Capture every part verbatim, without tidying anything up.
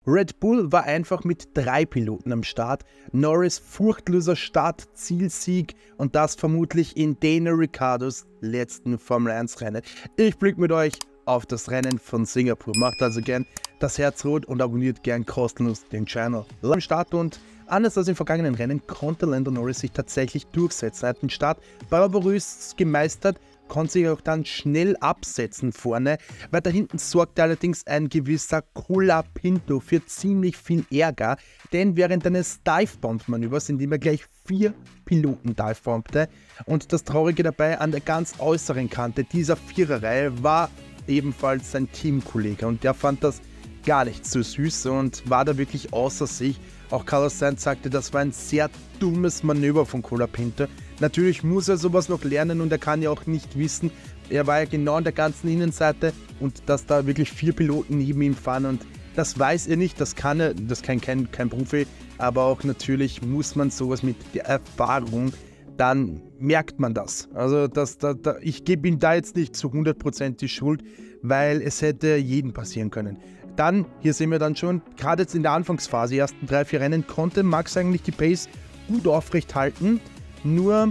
Red Bull war einfach mit drei Piloten am Start. Norris furchtloser Start-Zielsieg und das vermutlich in Daniel Ricciardos letzten Formel eins Rennen. Ich blicke mit euch auf das Rennen von Singapur. Macht also gern das Herz rot und abonniert gern kostenlos den Channel. Am Start und anders als im vergangenen Rennen konnte Lando Norris sich tatsächlich durchsetzen. Er hat den Start bravourös gemeistert, konnte sich auch dann schnell absetzen vorne. Weiter hinten sorgte allerdings ein gewisser Colapinto für ziemlich viel Ärger, denn während eines Dive-Bomb-Manövers, in dem er gleich vier Piloten dive-bombte, und das Traurige dabei, an der ganz äußeren Kante dieser Viererreihe war ebenfalls sein Teamkollege und der fand das gar nicht so süß und war da wirklich außer sich. Auch Carlos Sainz sagte, das war ein sehr dummes Manöver von Colapinto. Natürlich muss er sowas noch lernen und er kann ja auch nicht wissen, er war ja genau an der ganzen Innenseite und dass da wirklich vier Piloten neben ihm fahren und das weiß er nicht, das kann er, das kann kein, kein Profi, aber auch natürlich muss man sowas mit der Erfahrung, dann merkt man das. Also das, da, da, ich gebe ihm da jetzt nicht zu hundert Prozent die Schuld, weil es hätte jedem passieren können. Dann, hier sehen wir dann schon, gerade jetzt in der Anfangsphase, die ersten drei, vier Rennen, konnte Max eigentlich die Pace gut aufrecht halten. Nur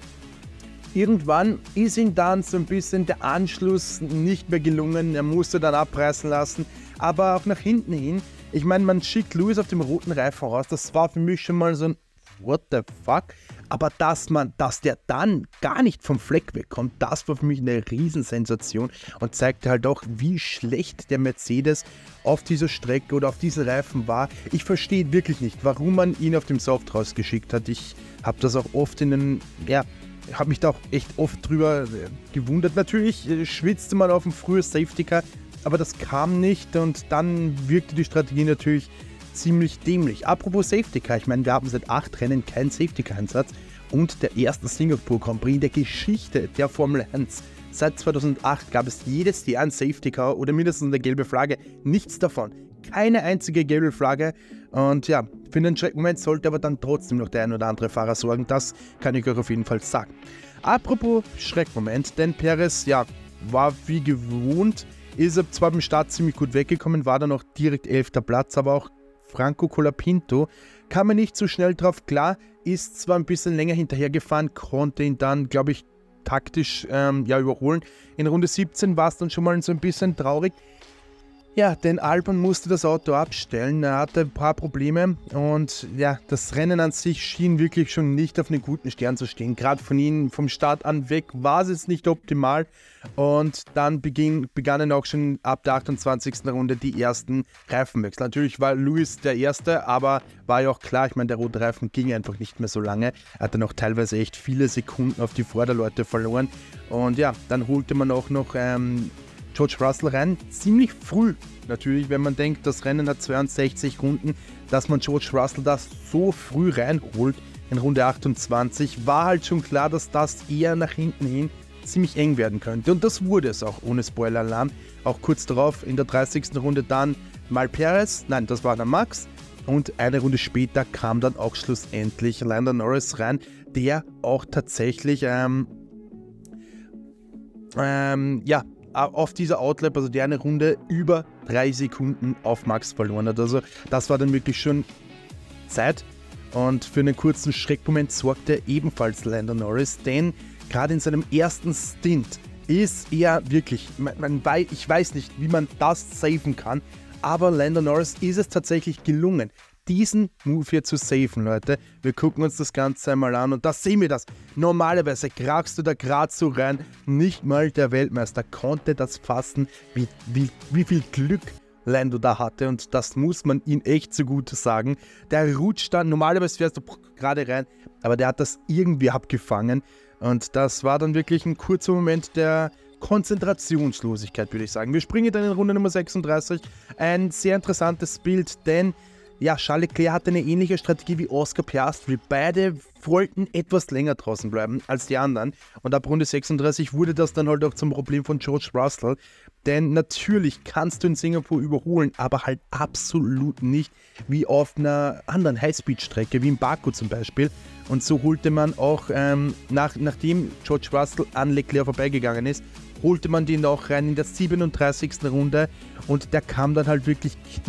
irgendwann ist ihm dann so ein bisschen der Anschluss nicht mehr gelungen. Er musste dann abreißen lassen. Aber auch nach hinten hin, ich meine, man schickt Lewis auf dem roten Reifen raus. Das war für mich schon mal so ein What the fuck? Aber dass man, dass der dann gar nicht vom Fleck wegkommt, das war für mich eine Riesensensation und zeigte halt auch, wie schlecht der Mercedes auf dieser Strecke oder auf diesen Reifen war. Ich verstehe wirklich nicht, warum man ihn auf dem Soft rausgeschickt hat. Ich habe das auch oft in den, ja, habe mich da auch echt oft drüber gewundert. Natürlich äh, schwitzte man auf dem frühen Safety Car, aber das kam nicht und dann wirkte die Strategie natürlich ziemlich dämlich. Apropos Safety Car, ich meine, wir haben seit acht Rennen keinen Safety Car Einsatz und der erste Singapur Grand Prix in der Geschichte der Formel eins. Seit zweitausendacht gab es jedes Jahr ein Safety Car oder mindestens eine gelbe Flagge. Nichts davon. Keine einzige gelbe Flagge. Und ja, für einen Schreckmoment sollte aber dann trotzdem noch der ein oder andere Fahrer sorgen. Das kann ich euch auf jeden Fall sagen. Apropos Schreckmoment, denn Perez, ja, war wie gewohnt, ist er zwar beim Start ziemlich gut weggekommen, war dann auch direkt elfter Platz, aber auch Franco Colapinto kam mir nicht so schnell drauf klar, ist zwar ein bisschen länger hinterhergefahren, konnte ihn dann, glaube ich, taktisch ähm, ja, überholen. In Runde siebzehn war es dann schon mal so ein bisschen traurig. Ja, denn Albon musste das Auto abstellen, er hatte ein paar Probleme und ja, das Rennen an sich schien wirklich schon nicht auf einen guten Stern zu stehen. Gerade von ihm vom Start an weg war es jetzt nicht optimal und dann beginn, begannen auch schon ab der achtundzwanzigsten Runde die ersten Reifenwechsel. Natürlich war Lewis der Erste, aber war ja auch klar, ich meine, der rote Reifen ging einfach nicht mehr so lange. Er hat dann auch teilweise echt viele Sekunden auf die Vorderleute verloren und ja, dann holte man auch noch ähm, George Russell rein, ziemlich früh natürlich, wenn man denkt, das Rennen hat zweiundsechzig Runden, dass man George Russell das so früh reinholt in Runde achtundzwanzig, war halt schon klar, dass das eher nach hinten hin ziemlich eng werden könnte und das wurde es auch ohne Spoiler-Alarm. Auch kurz darauf in der dreißigsten Runde dann mal Perez, nein, das war dann Max und eine Runde später kam dann auch schlussendlich Lando Norris rein, der auch tatsächlich ähm, ähm, ja, auf dieser Outlap, also die eine Runde, über drei Sekunden auf Max verloren hat. Also das war dann wirklich schon Zeit und für einen kurzen Schreckmoment sorgte ebenfalls Lando Norris, denn gerade in seinem ersten Stint ist er wirklich, man, man weiß, ich weiß nicht, wie man das safen kann, aber Lando Norris ist es tatsächlich gelungen, diesen Move hier zu safen, Leute. Wir gucken uns das Ganze einmal an und da sehen wir das. Normalerweise krachst du da gerade so rein, nicht mal der Weltmeister konnte das fassen, wie, wie, wie viel Glück Lando da hatte und das muss man ihm echt zugute sagen. Der rutscht dann, normalerweise wärst du gerade rein, aber der hat das irgendwie abgefangen und das war dann wirklich ein kurzer Moment der Konzentrationslosigkeit, würde ich sagen. Wir springen dann in Runde Nummer sechsunddreißig. Ein sehr interessantes Bild, denn ja, Charles Leclerc hatte eine ähnliche Strategie wie Oscar Piastri. Beide wollten etwas länger draußen bleiben als die anderen. Und ab Runde sechsunddreißig wurde das dann halt auch zum Problem von George Russell. Denn natürlich kannst du in Singapur überholen, aber halt absolut nicht wie auf einer anderen Highspeed-Strecke, wie in Baku zum Beispiel. Und so holte man auch, ähm, nach, nachdem George Russell an Leclerc vorbeigegangen ist, holte man den auch rein in der siebenunddreißigsten Runde. Und der kam dann halt wirklich knapp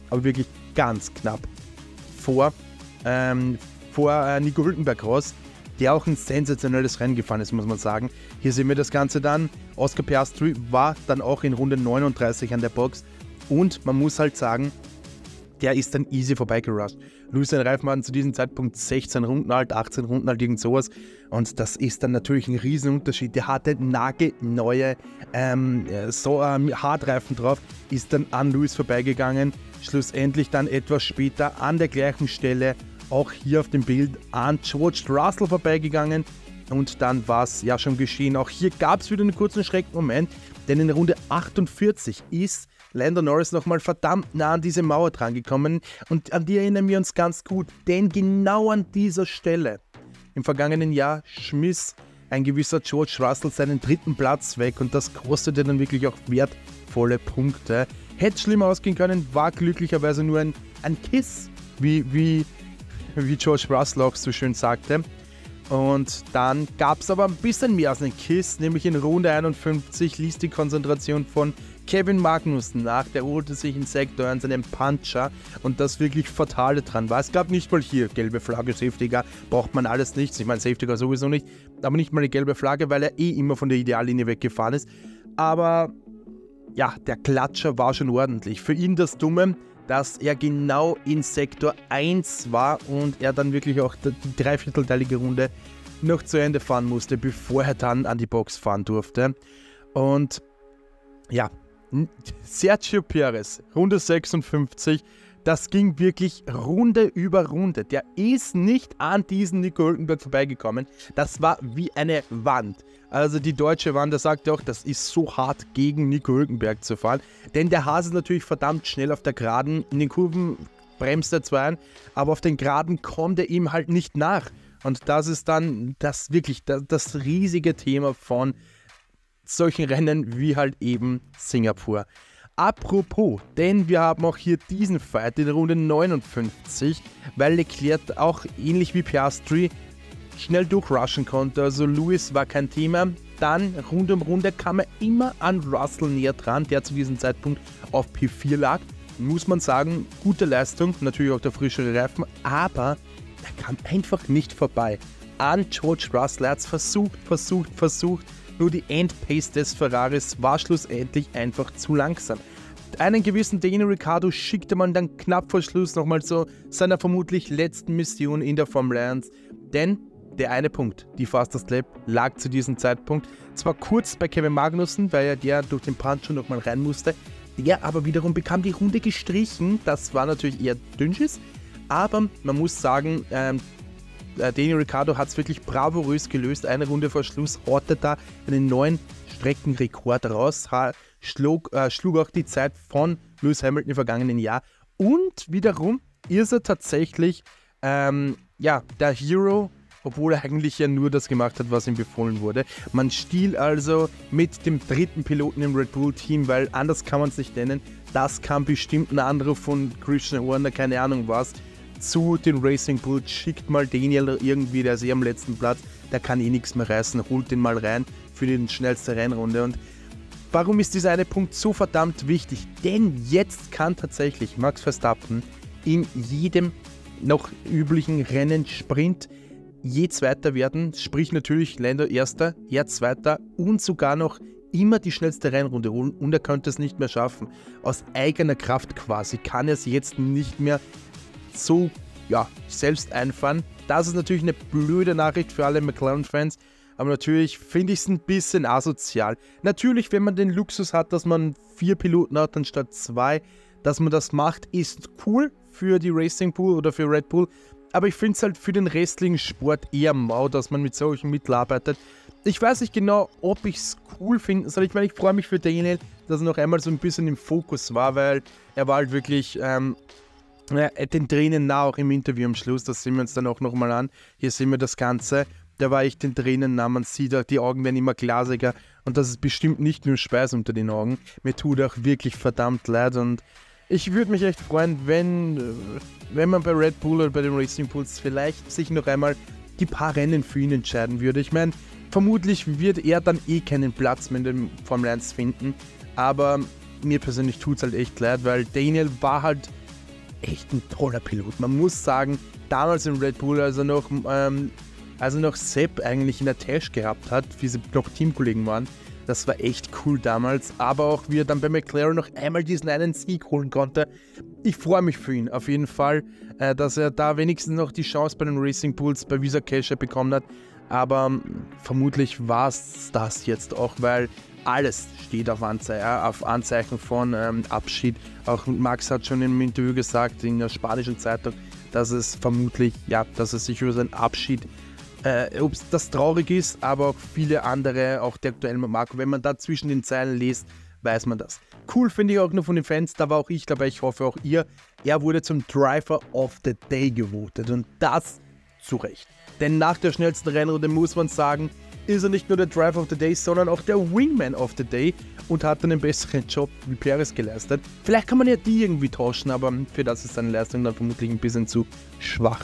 aber wirklich ganz knapp vor, ähm, vor äh, Nico Hülkenberg raus, der auch ein sensationelles Rennen gefahren ist, muss man sagen. Hier sehen wir das Ganze dann. Oscar Piastri war dann auch in Runde neununddreißig an der Box und man muss halt sagen, der ist dann easy vorbeigerusht. Lewis seine Reifen hatten zu diesem Zeitpunkt sechzehn Runden alt, achtzehn Runden alt, irgend sowas. Und das ist dann natürlich ein Riesenunterschied. Der hatte nagelneue ähm, so, ähm, Hartreifen drauf, ist dann an Lewis vorbeigegangen. Schlussendlich dann etwas später an der gleichen Stelle, auch hier auf dem Bild, an George Russell vorbeigegangen. Und dann war es ja schon geschehen. Auch hier gab es wieder einen kurzen Schreckmoment, denn in Runde achtundvierzig ist Lando Norris nochmal verdammt nah an diese Mauer dran gekommen und an die erinnern wir uns ganz gut, denn genau an dieser Stelle im vergangenen Jahr schmiss ein gewisser George Russell seinen dritten Platz weg und das kostete dann wirklich auch wertvolle Punkte. Hätte schlimmer ausgehen können, war glücklicherweise nur ein, ein Kiss, wie, wie, wie George Russell auch so schön sagte. Und dann gab es aber ein bisschen mehr als einen Kiss, nämlich in Runde einundfünfzig ließ die Konzentration von Kevin Magnussen nach. Der holte sich in Sektor an seinen Puncher und das wirklich Fatale dran war. Es gab nicht mal hier gelbe Flagge, Safety Car, braucht man alles nichts. Ich meine, Safety Car sowieso nicht, aber nicht mal eine gelbe Flagge, weil er eh immer von der Ideallinie weggefahren ist. Aber ja, der Klatscher war schon ordentlich. Für ihn das Dumme, dass er genau in Sektor eins war und er dann wirklich auch die dreiviertelteilige Runde noch zu Ende fahren musste, bevor er dann an die Box fahren durfte. Und ja, Sergio Perez, Runde sechsundfünfzig, das ging wirklich Runde über Runde. Der ist nicht an diesen Nico Hülkenberg vorbeigekommen. Das war wie eine Wand. Also die deutsche Wand, der sagte auch, das ist so hart gegen Nico Hülkenberg zu fahren. Denn der Hase ist natürlich verdammt schnell auf der Geraden. In den Kurven bremst er zwar ein, aber auf den Geraden kommt er ihm halt nicht nach. Und das ist dann das wirklich das, das riesige Thema von solchen Rennen wie halt eben Singapur. Apropos, denn wir haben auch hier diesen Fight in Runde neunundfünfzig, weil Leclerc auch ähnlich wie Piastri schnell durchrushen konnte, also Lewis war kein Thema. Dann Runde um Runde kam er immer an Russell näher dran, der zu diesem Zeitpunkt auf P vier lag. Muss man sagen, gute Leistung, natürlich auch der frischere Reifen, aber er kam einfach nicht vorbei an George Russell. Er hat es versucht, versucht, versucht, nur die Endpace des Ferraris war schlussendlich einfach zu langsam. Einen gewissen Daniel Ricciardo schickte man dann knapp vor Schluss nochmal zu seiner vermutlich letzten Mission in der Formel eins, denn der eine Punkt, die Fastest Lap, lag zu diesem Zeitpunkt zwar kurz bei Kevin Magnussen, weil er der durch den Punch nochmal rein musste, der aber wiederum bekam die Runde gestrichen, das war natürlich eher Dünnschiss, aber man muss sagen, ähm, Daniel Ricciardo hat es wirklich bravourös gelöst. Eine Runde vor Schluss haute da einen neuen Streckenrekord raus, schlug, äh, schlug auch die Zeit von Lewis Hamilton im vergangenen Jahr. Und wiederum ist er tatsächlich ähm, ja, der Hero, obwohl er eigentlich ja nur das gemacht hat, was ihm befohlen wurde. Man stiehlt also mit dem dritten Piloten im Red Bull Team, weil anders kann man es nicht nennen. Das kam bestimmt ein Anruf von Christian Horner, keine Ahnung was, zu den Racing Bulls, schickt mal Daniel irgendwie, der ist eh am letzten Platz, der kann eh nichts mehr reißen, holt den mal rein für die schnellste Rennrunde. Und warum ist dieser eine Punkt so verdammt wichtig? Denn jetzt kann tatsächlich Max Verstappen in jedem noch üblichen Rennen Sprint je Zweiter werden, sprich natürlich Lando Erster, er Zweiter und sogar noch immer die schnellste Rennrunde holen und er könnte es nicht mehr schaffen. Aus eigener Kraft quasi kann er es jetzt nicht mehr so ja, selbst einfahren. Das ist natürlich eine blöde Nachricht für alle McLaren-Fans, aber natürlich finde ich es ein bisschen asozial. Natürlich, wenn man den Luxus hat, dass man vier Piloten hat anstatt zwei, dass man das macht, ist cool für die Racing Bull oder für Red Bull, aber ich finde es halt für den restlichen Sport eher mau, dass man mit solchen Mitteln arbeitet. Ich weiß nicht genau, ob ich es cool finden soll. Ich meine, ich freue mich für Daniel, dass er noch einmal so ein bisschen im Fokus war, weil er war halt wirklich ähm, ja, den Tränen nah, auch im Interview am Schluss. Das sehen wir uns dann auch nochmal an. Hier sehen wir das Ganze. Da war ich den Tränen nah, man sieht auch, die Augen werden immer glasiger und das ist bestimmt nicht nur Speis unter den Augen. Mir tut auch wirklich verdammt leid und ich würde mich echt freuen, wenn, wenn man bei Red Bull oder bei den Racing Bulls vielleicht sich noch einmal die paar Rennen für ihn entscheiden würde. Ich meine, vermutlich wird er dann eh keinen Platz mehr in dem Formel eins finden, aber mir persönlich tut es halt echt leid, weil Daniel war halt echt ein toller Pilot. Man muss sagen, damals im Red Bull, als er noch, ähm, als er noch Sepp eigentlich in der Tasche gehabt hat, wie sie noch Teamkollegen waren, das war echt cool damals. Aber auch wie er dann bei McLaren noch einmal diesen einen Sieg holen konnte. Ich freue mich für ihn auf jeden Fall, äh, dass er da wenigstens noch die Chance bei den Racing Bulls bei Visa Cash bekommen hat. Aber ähm, vermutlich war es das jetzt auch, weil alles steht auf, Anze auf Anzeichen von ähm, Abschied. Auch Max hat schon im Interview gesagt, in der spanischen Zeitung, dass es vermutlich, ja, dass es sich über seinen Abschied, äh, ob das traurig ist, aber auch viele andere, auch der aktuelle Marco, wenn man da zwischen den Zeilen liest, weiß man das. Cool finde ich auch nur von den Fans, da war auch ich dabei, ich hoffe auch ihr. Er wurde zum Driver of the Day gewotet und das zu Recht. Denn nach der schnellsten Rennrunde muss man sagen, ist er nicht nur der Driver of the Day, sondern auch der Wingman of the Day und hat einen besseren Job wie Perez geleistet. Vielleicht kann man ja die irgendwie tauschen, aber für das ist seine Leistung dann vermutlich ein bisschen zu schwach.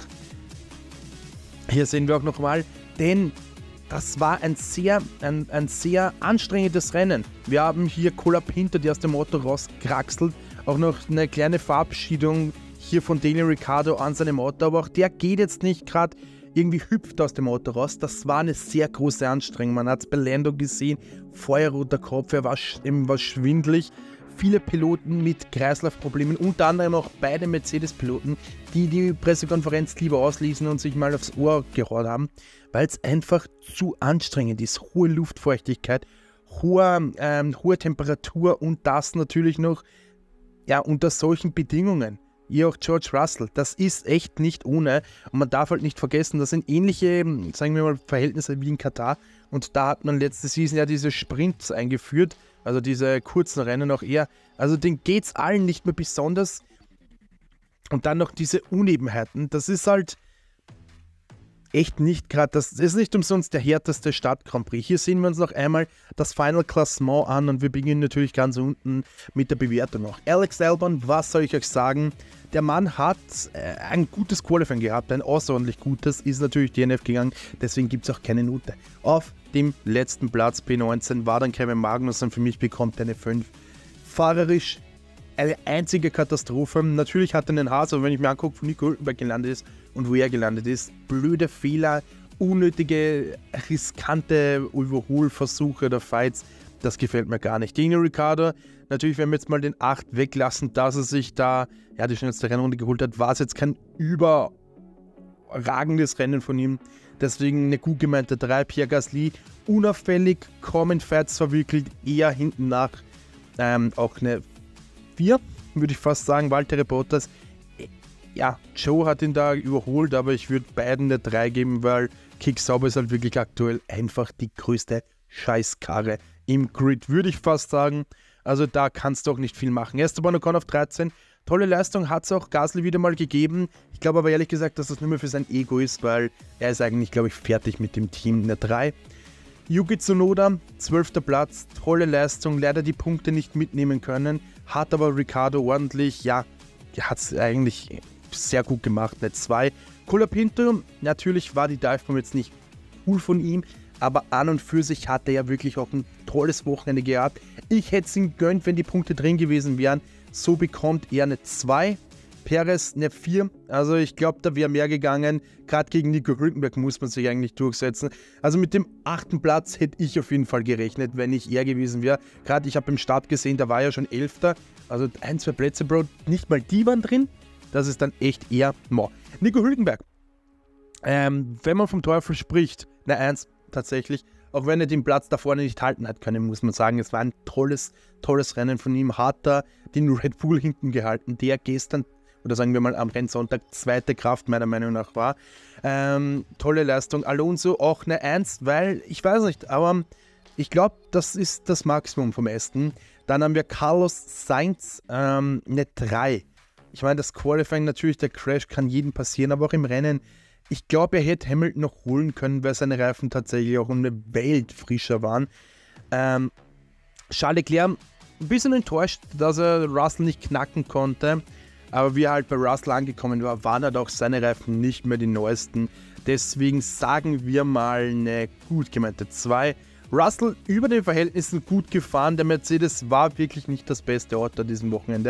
Hier sehen wir auch nochmal, denn das war ein sehr, ein, ein sehr anstrengendes Rennen. Wir haben hier Colapinto, der aus dem Auto rauskraxelt, auch noch eine kleine Verabschiedung hier von Daniel Ricciardo an seinem Auto, aber auch der geht jetzt nicht gerade irgendwie hüpft aus dem Auto raus. Das war eine sehr große Anstrengung. Man hat es bei Lando gesehen, feuerroter Kopf, er war, ihm war schwindelig. Viele Piloten mit Kreislaufproblemen, unter anderem auch beide Mercedes-Piloten, die die Pressekonferenz lieber ausließen und sich mal aufs Ohr gehauen haben, weil es einfach zu anstrengend ist. Hohe Luftfeuchtigkeit, hohe, ähm, hohe Temperatur und das natürlich noch ja, unter solchen Bedingungen. Ihr auch George Russell, das ist echt nicht ohne und man darf halt nicht vergessen, das sind ähnliche, sagen wir mal, Verhältnisse wie in Katar und da hat man letzte Season ja diese Sprints eingeführt, also diese kurzen Rennen auch eher, also denen geht es allen nicht mehr besonders und dann noch diese Unebenheiten, das ist halt echt nicht gerade, das ist nicht umsonst der härteste Start-Grand Prix. Hier sehen wir uns noch einmal das Final Klassement an und wir beginnen natürlich ganz unten mit der Bewertung noch. Alex Albon, was soll ich euch sagen? Der Mann hat äh, ein gutes Qualifying gehabt, ein außerordentlich gutes, ist natürlich D N F gegangen, deswegen gibt es auch keine Note. Auf dem letzten Platz P neunzehn war dann Kevin Magnussen, für mich bekommt er eine fünf. Fahrerisch eine einzige Katastrophe. Natürlich hat er einen Haas, aber wenn ich mir angucke, wo Nico Hülkenberg gelandet ist und wo er gelandet ist, blöde Fehler, unnötige, riskante Überholversuche oder Fights, das gefällt mir gar nicht. Daniel Ricciardo, natürlich, wenn wir jetzt mal den acht weglassen, dass er sich da ja, die schnellste Rennrunde geholt hat, war es jetzt kein überragendes Rennen von ihm. Deswegen eine gut gemeinte drei. Pierre Gasly, unauffällig, kaum in Fights verwickelt, eher hinten nach. Ähm, auch eine vier, würde ich fast sagen. Valtteri Bottas, ja, Joe hat ihn da überholt, aber ich würde beiden eine drei geben, weil Kick Sauber ist halt wirklich aktuell einfach die größte Scheißkarre im Grid, würde ich fast sagen. Also da kannst du auch nicht viel machen. Esteban Ocon auf dreizehn, tolle Leistung hat es auch Gasly wieder mal gegeben. Ich glaube aber ehrlich gesagt, dass das nur mehr für sein Ego ist, weil er ist eigentlich, glaube ich, fertig mit dem Team. Eine drei. Yuki Tsunoda, zwölfter Platz, tolle Leistung, leider die Punkte nicht mitnehmen können, hat aber Ricciardo ordentlich, ja, hat es eigentlich sehr gut gemacht, eine zwei. Colapinto, natürlich war die Divebomb jetzt nicht cool von ihm, aber an und für sich hat er ja wirklich auch ein tolles Wochenende gehabt. Ich hätte es ihm gönnt, wenn die Punkte drin gewesen wären. So bekommt er eine zwei. Perez eine vier. Also ich glaube, da wäre mehr gegangen. Gerade gegen Nico Hülkenberg muss man sich eigentlich durchsetzen. Also mit dem achten Platz hätte ich auf jeden Fall gerechnet, wenn ich er gewesen wäre. Gerade ich habe im Start gesehen, da war er schon elfter. Also ein, zwei Plätze, Bro, nicht mal die waren drin. Das ist dann echt eher mo. Nico Hülkenberg. Ähm, wenn man vom Teufel spricht, eine eins tatsächlich. Auch wenn er den Platz da vorne nicht halten hat können, muss man sagen. Es war ein tolles, tolles Rennen von ihm. Hat er den Red Bull hinten gehalten, der gestern, oder sagen wir mal am Rennsonntag, zweite Kraft meiner Meinung nach war. Ähm, tolle Leistung. Alonso auch eine eins, weil, ich weiß nicht, aber ich glaube, das ist das Maximum vom Aston. Dann haben wir Carlos Sainz, ähm, eine drei. Ich meine, das Qualifying natürlich, der Crash kann jedem passieren, aber auch im Rennen. Ich glaube, er hätte Hamilton noch holen können, weil seine Reifen tatsächlich auch um eine Welt frischer waren. Ähm, Charles Leclerc, ein bisschen enttäuscht, dass er Russell nicht knacken konnte. Aber wie er halt bei Russell angekommen war, waren halt auch seine Reifen nicht mehr die neuesten. Deswegen sagen wir mal eine gut gemeinte zwei. Russell über den Verhältnissen gut gefahren. Der Mercedes war wirklich nicht das beste Auto an diesem Wochenende.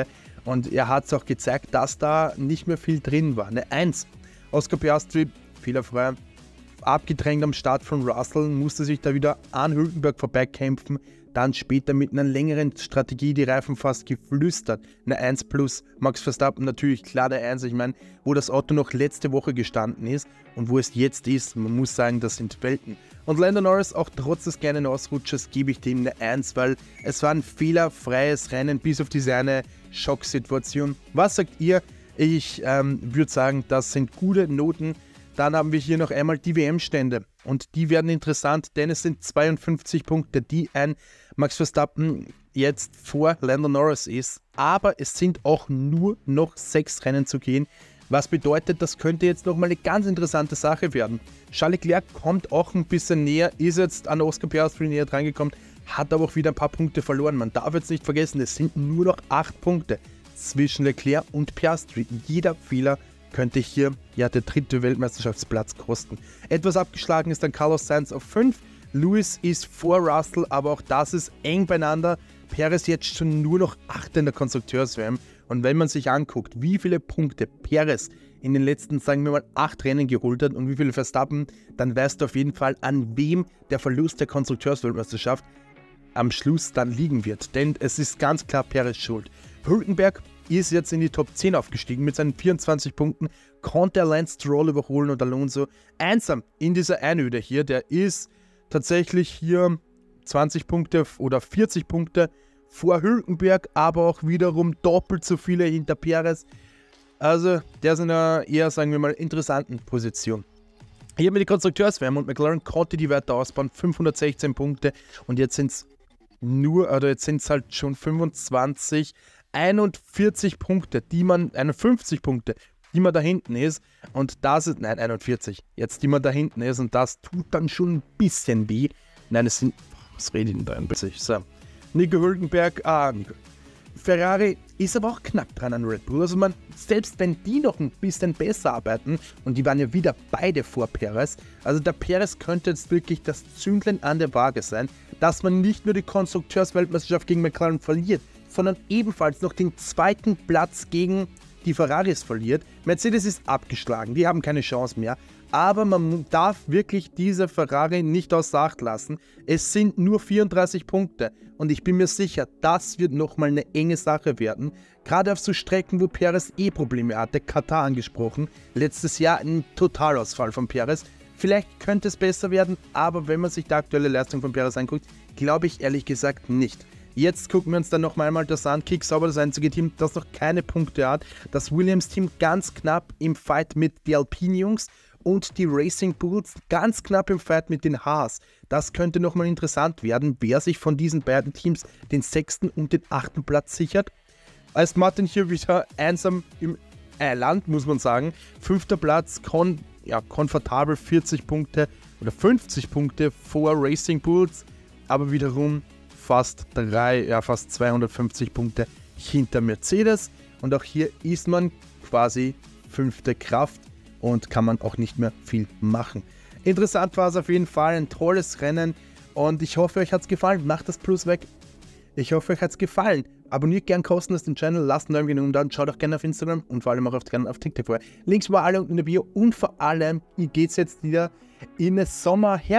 Und er hat es auch gezeigt, dass da nicht mehr viel drin war. Eine eins. Oscar Piastri, fehlerfrei, abgedrängt am Start von Russell, musste sich da wieder an Hülkenberg vorbeikämpfen. Dann später mit einer längeren Strategie die Reifen fast geflüstert. Eine eins plus. Max Verstappen natürlich klar der eins. Ich meine, wo das Auto noch letzte Woche gestanden ist und wo es jetzt ist, man muss sagen, das sind Welten. Und Lando Norris, auch trotz des kleinen Ausrutschers, gebe ich dem eine eins, weil es war ein fehlerfreies Rennen bis auf diese eine Schocksituation. Was sagt ihr? Ich ähm, würde sagen, das sind gute Noten. Dann haben wir hier noch einmal die W M-Stände und die werden interessant, denn es sind zweiundfünfzig Punkte, die ein Max Verstappen jetzt vor Lando Norris ist, aber es sind auch nur noch sechs Rennen zu gehen, was bedeutet, das könnte jetzt nochmal eine ganz interessante Sache werden. Charles Leclerc kommt auch ein bisschen näher, ist jetzt an Oscar Piastri näher drangekommen, hat aber auch wieder ein paar Punkte verloren. Man darf jetzt nicht vergessen, es sind nur noch acht Punkte zwischen Leclerc und Piastri. Jeder Fehler könnte hier ja der dritte Weltmeisterschaftsplatz kosten. Etwas abgeschlagen ist dann Carlos Sainz auf fünf. Lewis ist vor Russell, aber auch das ist eng beieinander. Perez jetzt schon nur noch acht in der Konstrukteurs-W M. Und wenn man sich anguckt, wie viele Punkte Perez in den letzten, sagen wir mal, acht Rennen geholt hat und wie viele Verstappen, dann weißt du auf jeden Fall, an wem der Verlust der Konstrukteursweltmeisterschaft am Schluss dann liegen wird. Denn es ist ganz klar Perez schuld. Hülkenberg ist jetzt in die Top zehn aufgestiegen mit seinen vierundzwanzig Punkten, konnte er Lance Stroll überholen und Alonso einsam in dieser Einöde hier, der ist tatsächlich hier zwanzig Punkte oder vierzig Punkte vor Hülkenberg, aber auch wiederum doppelt so viele hinter Perez. Also der ist in einer eher, sagen wir mal, interessanten Position. Hier haben wir die Konstrukteurs-W M und McLaren konnte die weiter ausbauen, fünfhundertsechzehn Punkte und jetzt sind es nur, oder jetzt sind es halt schon fünfundzwanzig, einundvierzig Punkte, die man, einundfünfzig Punkte, die man da hinten ist und das ist, nein, einundvierzig, jetzt die man da hinten ist und das tut dann schon ein bisschen weh. Nein, es sind, was rede ich denn da ein bisschen? So, Nico Hülkenberg, ah, Nico. Ferrari ist aber auch knapp dran an Red Bull, also man, selbst wenn die noch ein bisschen besser arbeiten und die waren ja wieder beide vor Perez, also der Perez könnte jetzt wirklich das Zünglein an der Waage sein, dass man nicht nur die Konstrukteursweltmeisterschaft gegen McLaren verliert, sondern ebenfalls noch den zweiten Platz gegen die Ferraris verliert. Mercedes ist abgeschlagen, die haben keine Chance mehr. Aber man darf wirklich diese Ferrari nicht außer Acht lassen. Es sind nur vierunddreißig Punkte und ich bin mir sicher, das wird nochmal eine enge Sache werden. Gerade auf so Strecken, wo Perez eh Probleme hatte, Katar angesprochen, letztes Jahr ein Totalausfall von Perez. Vielleicht könnte es besser werden, aber wenn man sich die aktuelle Leistung von Perez anguckt, glaube ich ehrlich gesagt nicht. Jetzt gucken wir uns dann noch einmal das an. Kick Sauber, das einzige Team, das noch keine Punkte hat. Das Williams-Team ganz knapp im Fight mit den Alpine-Jungs und die Racing Bulls ganz knapp im Fight mit den Haas. Das könnte nochmal interessant werden, wer sich von diesen beiden Teams den sechsten und den achten Platz sichert. Als Martin hier wieder einsam im Land, muss man sagen. Fünfter Platz, kon, ja, komfortabel vierzig Punkte oder fünfzig Punkte vor Racing Bulls, aber wiederum fast drei, ja fast zweihundertfünfzig Punkte hinter Mercedes und auch hier ist man quasi fünfte Kraft und kann man auch nicht mehr viel machen. Interessant war es auf jeden Fall, ein tolles Rennen und ich hoffe, euch hat es gefallen. Macht das Plus weg. Ich hoffe, euch hat es gefallen. Abonniert gern kostenlos den Channel, lasst einen Daumen da und schaut auch gerne auf Instagram und vor allem auch auf, auf TikTok vorher. Links war alle unten in der Bio und vor allem geht es jetzt wieder in eine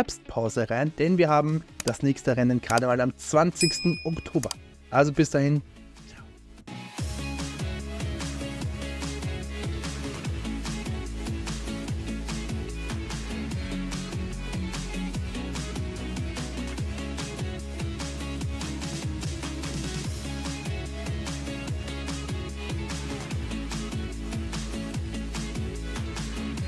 Sommer-Herbstpause rein, denn wir haben das nächste Rennen gerade mal am zwanzigsten Oktober. Also bis dahin,